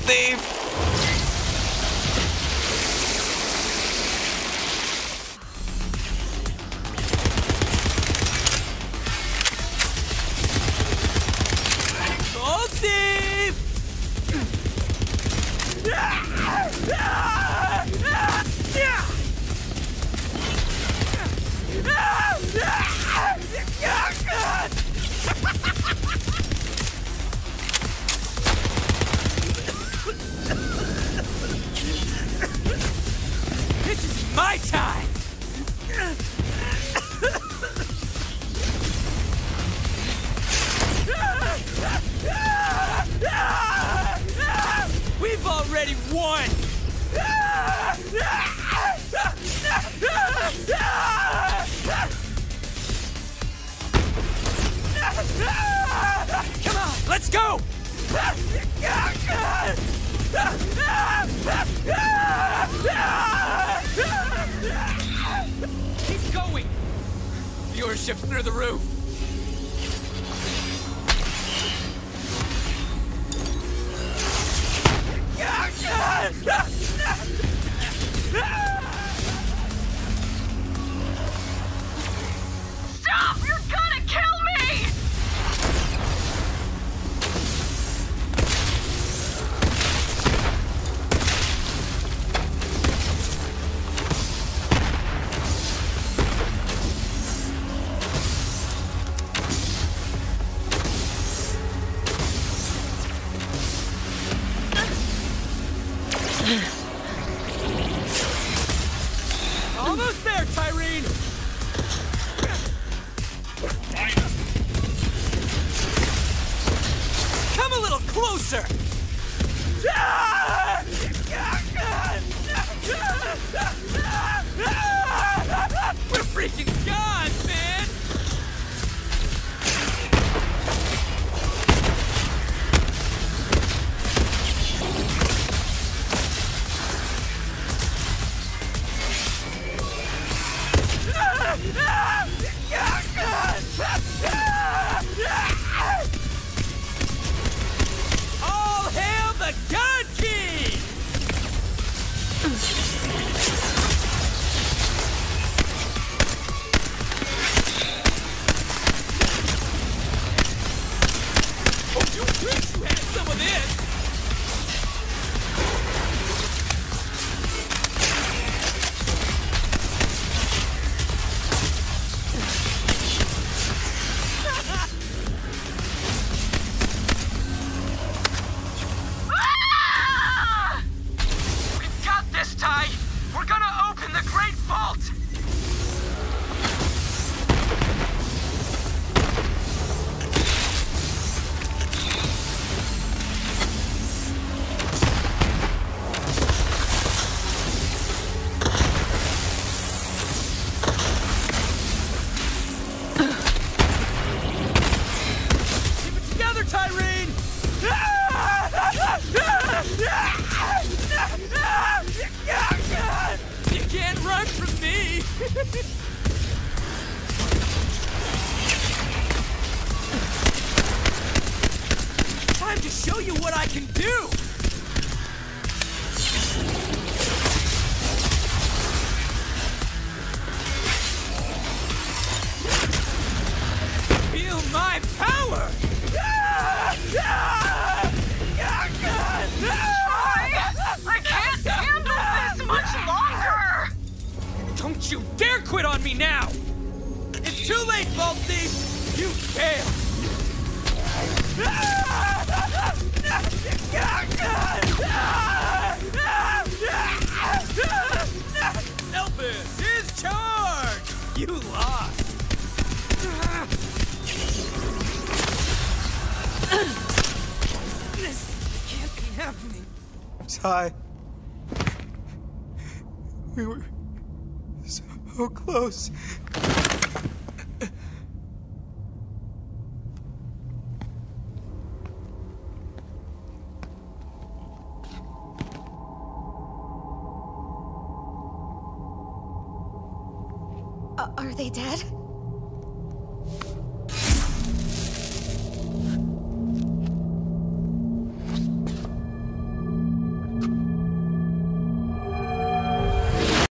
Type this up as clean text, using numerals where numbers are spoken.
thief! Gold thief! This is my time! We've already won! Come on, let's go! Keep going! Viewership's through the roof! Stop! You're gonna kill me! Almost there, Tyreen! Come a little closer! We're freaking gods, man! All hail the God King! Oh, you wish you had some of this! Ah! We've got this, Ty! We're gonna open the Great Vault! Keep it together, Tyreen! You can't run from me! Time to show you what I can do! Feel my power! I can't handle this much longer! Don't you dare quit on me now! It's too late, Vault Thief! You failed! Elvis is charged! You lost! This can't be happening. Ty. We were so close. Are they dead?